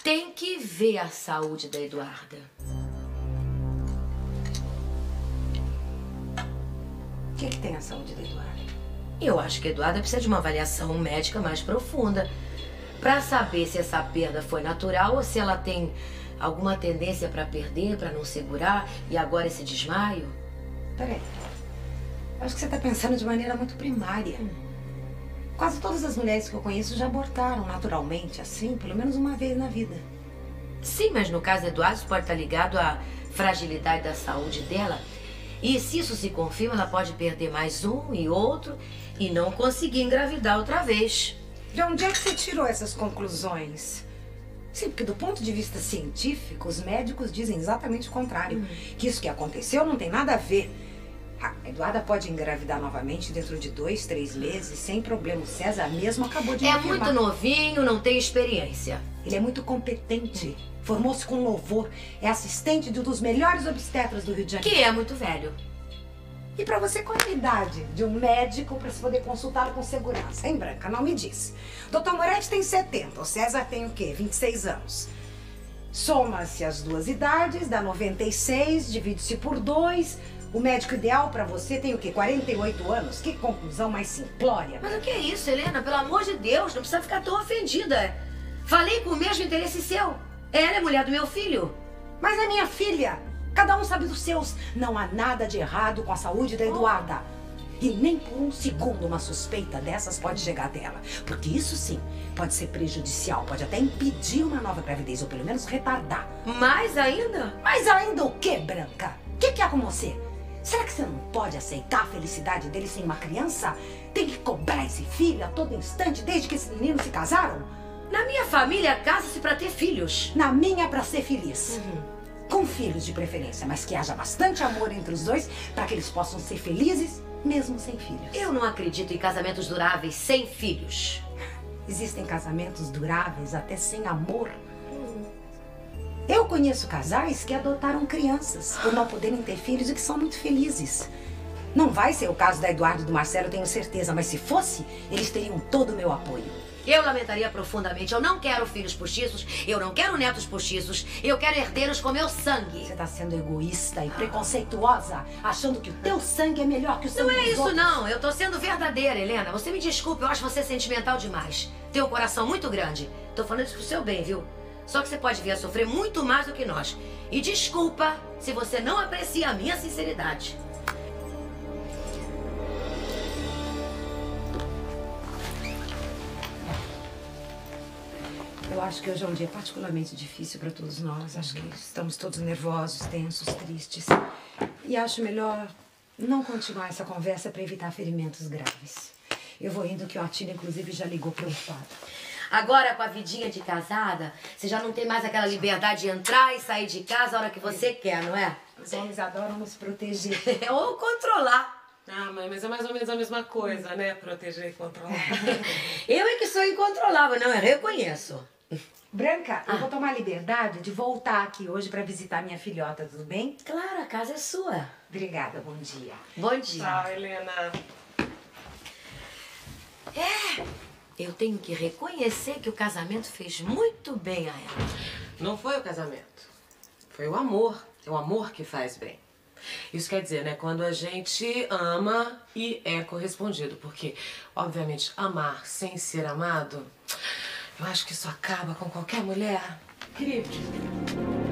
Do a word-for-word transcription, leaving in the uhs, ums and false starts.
tem que ver a saúde da Eduarda. O que, que tem a saúde da Eduarda? Eu acho que a Eduarda precisa de uma avaliação médica mais profunda para saber se essa perda foi natural ou se ela tem alguma tendência para perder, para não segurar, e agora esse desmaio. Peraí. Acho que você está pensando de maneira muito primária. Hum. Quase todas as mulheres que eu conheço já abortaram naturalmente, assim, pelo menos uma vez na vida. Sim, mas no caso do Eduardo, isso pode estar ligado à fragilidade da saúde dela. E se isso se confirma, ela pode perder mais um e outro e não conseguir engravidar outra vez. De onde é que você tirou essas conclusões? Sim, porque do ponto de vista científico, os médicos dizem exatamente o contrário. Hum. Que isso que aconteceu não tem nada a ver. A Eduarda pode engravidar novamente dentro de dois, três meses, sem problema. O César mesmo acabou de engravidar. É muito novinho, não tem experiência. Ele é muito competente. Formou-se com louvor. É assistente de um dos melhores obstetras do Rio de Janeiro. Que é muito velho. E pra você, qual é a idade de um médico pra se poder consultá-lo com segurança? Hein, Branca? Não me diz. doutor Moretti tem setenta. O César tem o quê? vinte e seis anos. Soma-se as duas idades, dá noventa e seis, divide-se por dois... O médico ideal pra você tem o quê? quarenta e oito anos? Que conclusão mais simplória. Mas o que é isso, Helena? Pelo amor de Deus, não precisa ficar tão ofendida. Falei com o mesmo interesse seu. Ela é mulher do meu filho. Mas é minha filha. Cada um sabe dos seus. Não há nada de errado com a saúde da Eduarda. E nem por um segundo uma suspeita dessas pode chegar dela. Porque isso sim pode ser prejudicial. Pode até impedir uma nova gravidez, ou pelo menos retardar. Mais ainda? Mais ainda o quê, Branca? O que, que há com você? Será que você não pode aceitar a felicidade dele sem uma criança? Tem que cobrar esse filho a todo instante desde que esses meninos se casaram? Na minha família, casa-se pra ter filhos. Na minha, pra ser feliz. Uhum. Com filhos de preferência, mas que haja bastante amor entre os dois para que eles possam ser felizes, mesmo sem filhos. Eu não acredito em casamentos duráveis sem filhos. Existem casamentos duráveis até sem amor. Eu conheço casais que adotaram crianças por não poderem ter filhos e que são muito felizes. Não vai ser o caso da Eduardo e do Marcelo, tenho certeza, mas se fosse, eles teriam todo o meu apoio. Eu lamentaria profundamente. Eu não quero filhos postiços, eu não quero netos postiços, eu quero herdeiros com meu sangue. Você tá sendo egoísta e preconceituosa, achando que o teu sangue é melhor que o sangue dos outros. Não é isso não, eu tô sendo verdadeira, Helena. Você me desculpe, eu acho você sentimental demais. Tem um coração muito grande. Tô falando isso pro seu bem, viu? Só que você pode vir a sofrer muito mais do que nós. E desculpa se você não aprecia a minha sinceridade. Eu acho que hoje é um dia particularmente difícil para todos nós. Acho que estamos todos nervosos, tensos, tristes. E acho melhor não continuar essa conversa para evitar ferimentos graves. Eu vou indo, que o Atila, inclusive, já ligou preocupado. Agora, com a vidinha de casada, você já não tem mais aquela liberdade de entrar e sair de casa a hora que você quer, não é? Os homens adoram nos proteger. Ou controlar. Ah, mãe, mas é mais ou menos a mesma coisa, né? Proteger e controlar. Eu é que sou incontrolável, não, eu reconheço. Branca, ah. eu vou tomar a liberdade de voltar aqui hoje pra visitar minha filhota, tudo bem? Claro, a casa é sua. Obrigada, bom dia. Bom dia. Tchau, Helena. É, eu tenho que reconhecer que o casamento fez muito bem a ela. Não foi o casamento, foi o amor. É o amor que faz bem. Isso quer dizer, né, quando a gente ama e é correspondido. Porque, obviamente, amar sem ser amado, eu acho que isso acaba com qualquer mulher. Incrível.